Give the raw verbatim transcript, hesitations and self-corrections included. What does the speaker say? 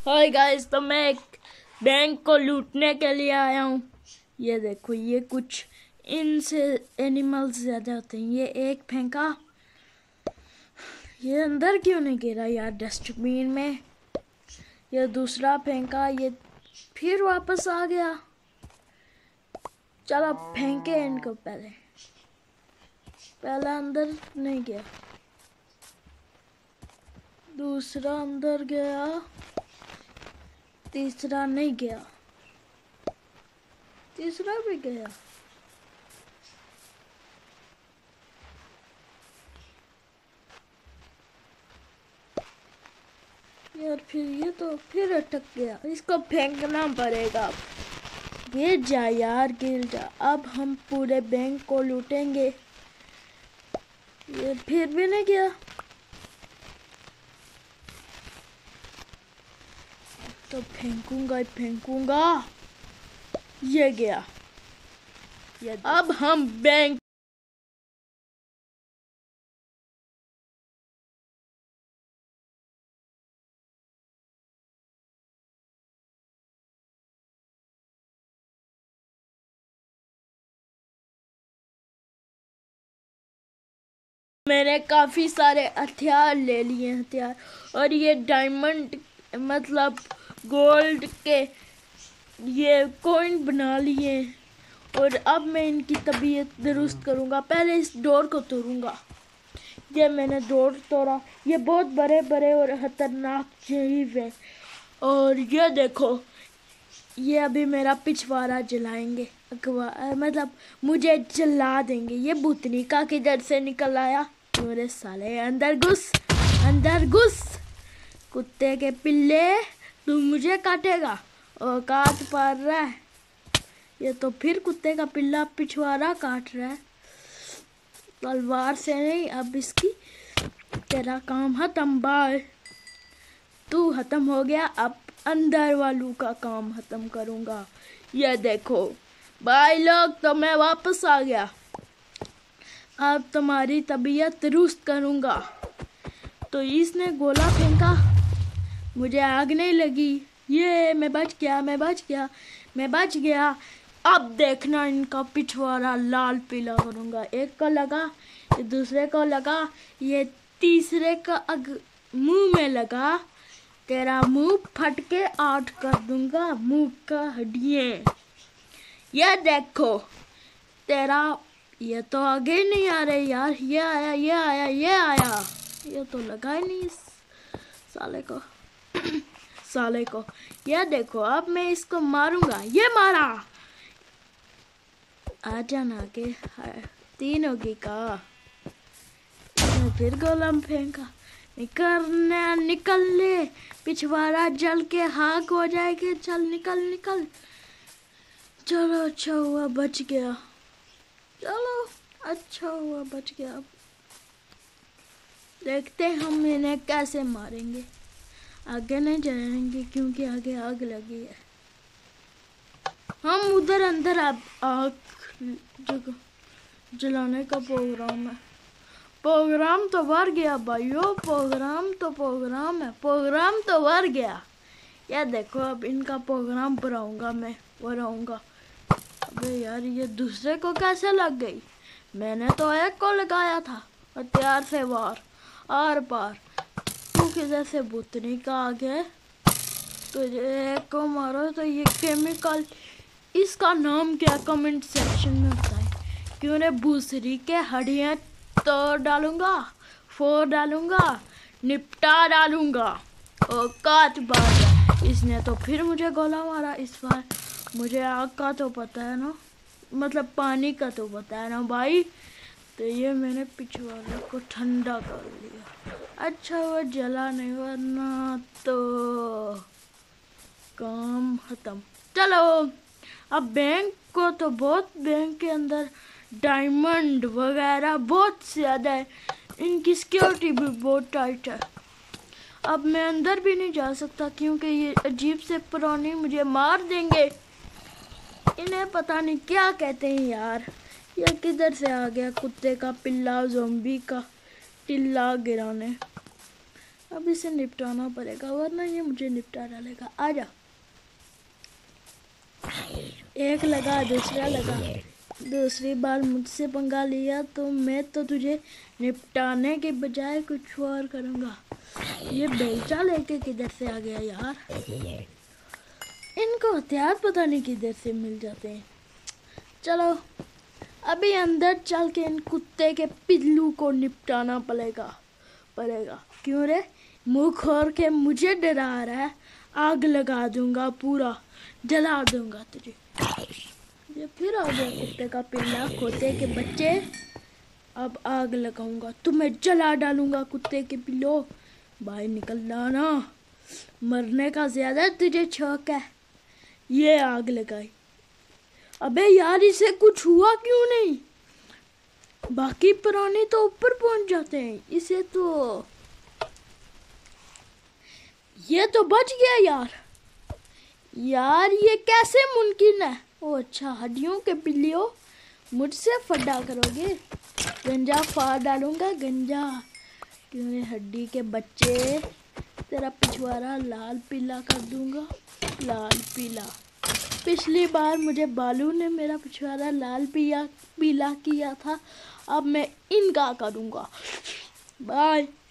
Hi guys, तो मैं एक बैंक को लूटने के लिए आया हूँ। ये देखो, ये कुछ इनसे एनिमल्स ज़्यादा होते हैं। ये एक फेंका, ये अंदर क्यों नहीं गिरा यार डस्टबिन में। ये दूसरा फेंका, ये फिर वापस आ गया। चलो फेंके इनको, पहले पहला अंदर नहीं गया, दूसरा अंदर गया, तीसरा नहीं गया, तीसरा भी गया। यार फिर ये तो फिर अटक गया, इसको फेंकना पड़ेगा। गिर जा यार, गिर जा। अब हम पूरे बैंक को लूटेंगे। ये फिर भी नहीं गया। तो फेंकूंगा ही फेंकूंगा। ये गया। ये अब हम बैंक मैंने काफी सारे हथियार ले लिए हथियार और ये डायमंड मतलब गोल्ड के ये कॉइन बना लिए। और अब मैं इनकी तबीयत दुरुस्त करूंगा। पहले इस डोर को तोड़ूंगा। ये मैंने डोर तोड़ा। ये बहुत बड़े बड़े और खतरनाक जीव है। और ये देखो, ये अभी मेरा पिछवाड़ा जलाएंगे, मतलब मुझे जला देंगे। ये भूतनी का किधर से निकल आया? मेरे साले, अंदर घुस, अंदर घुस। कुत्ते के पिल्ले, तू मुझे काटेगा? औकात पार रहा है। ये तो फिर कुत्ते का पिल्ला पिछवाड़ा काट रहा है। तलवार से नहीं, अब इसकी तेरा काम खत्म। बाय, तू खत्म हो गया। अब अंदर वालों का काम खत्म करूंगा। ये देखो भाई लोग, तो मैं वापस आ गया। अब तुम्हारी तबीयत दुरुस्त करूंगा। तो इसने गोला फेंका, मुझे आग नहीं लगी। ये मैं बच गया, मैं बच गया, मैं बच गया। अब देखना, इनका पिछवाड़ा लाल पीला करूंगा। एक को लगा, ये दूसरे को लगा, ये तीसरे का अग मुंह में लगा। तेरा मुंह फट के आउट कर दूंगा, मुंह का हड्डियां। ये देखो तेरा, ये तो आगे नहीं आ रहे यार। ये आया, ये आया, ये आया। ये तो लगा ही नहीं इस साले को साले को। ये देखो, अब मैं इसको मारूंगा। ये मारा, आ जाना के तीन होगी का। फिर गोलम फेंका। निकलने निकल ले, पिछवाड़ा जल के हाक हो जाएगी। चल निकल निकल। चलो अच्छा हुआ बच गया। चलो अच्छा हुआ बच गया। अब देखते हम इन्हें कैसे मारेंगे। आगे नहीं जाएंगे क्योंकि आगे आग लगी है। हम उधर अंदर अब आग जगह जलाने का प्रोग्राम है। प्रोग्राम तो बढ़ गया भाइयों, प्रोग्राम तो प्रोग्राम है, प्रोग्राम तो बढ़ गया। यार देखो, अब इनका प्रोग्राम बढ़ाऊंगा मैं, बढ़ाऊंगा। अबे यार, ये दूसरे को कैसे लग गई? मैंने तो एक को लगाया था हथियार से वार आर पार। तू किधर से भूतनी का आ गया? तो एक को मारो तो ये केमिकल, इसका नाम क्या? कमेंट सेक्शन में बताएं। क्यों ने भूसरी के हड्डियां तोड़ डालूंगा, फोड़ डालूंगा, निपटा डालूंगा। औकात बात है। इसने तो फिर मुझे गोला मारा। इस बार मुझे आग का तो पता है ना, मतलब पानी का तो पता है ना भाई। तो ये मैंने पिछवाड़े को ठंडा कर लिया। अच्छा वो जला नहीं, वरना तो काम खत्म। चलो अब बैंक को तो बहुत, बैंक के अंदर डायमंड वगैरह बहुत ज़्यादा है। इनकी सिक्योरिटी भी बहुत टाइट है। अब मैं अंदर भी नहीं जा सकता क्योंकि ये अजीब से पुराने मुझे मार देंगे। इन्हें पता नहीं क्या कहते हैं यार। ये किधर से आ गया कुत्ते का पिल्ला ज़ोंबी का टिल्ला गिराने। अब इसे निपटाना पड़ेगा वरना ये मुझे निपटा डालेगा। आजा। एक लगा, दूसरा लगा, दूसरी बार मुझसे पंगा लिया तो मैं तो तुझे निपटाने के बजाय कुछ और करूँगा। ये बेलचा लेके किधर से आ गया यार? इनको हथियार पता नहीं किधर से मिल जाते हैं। चलो अभी अंदर चल के इन कुत्ते के पिल्लू को निपटाना पड़ेगा पड़ेगा क्यों रे? मुंह खोल के मुझे डरा रहा है। आग लगा दूंगा, पूरा जला दूंगा तुझे। ये फिर आ गया कुत्ते का पिल्ला, खोते के बच्चे। अब आग लगाऊंगा, तुम्हें जला डालूंगा कुत्ते के पिल्लो। भाई निकल ना, मरने का ज्यादा तुझे शौक है। ये आग लगाई। अबे यार इसे कुछ हुआ क्यों नहीं? बाकी प्राणी तो ऊपर पहुंच जाते हैं, इसे तो ये तो बच गया यार। यार ये कैसे मुमकिन है? ओ अच्छा, हड्डियों के पिल्लियों मुझसे फड्डा करोगे? गंजा फाड़ डालूंगा, गंजा। क्यों हड्डी के बच्चे, तेरा पिछवाड़ा लाल पीला कर दूंगा, लाल पीला। पिछली बार मुझे बालू ने मेरा पिछवाड़ा लाल पीला पीला किया था, अब मैं इनका करूंगा। बाय।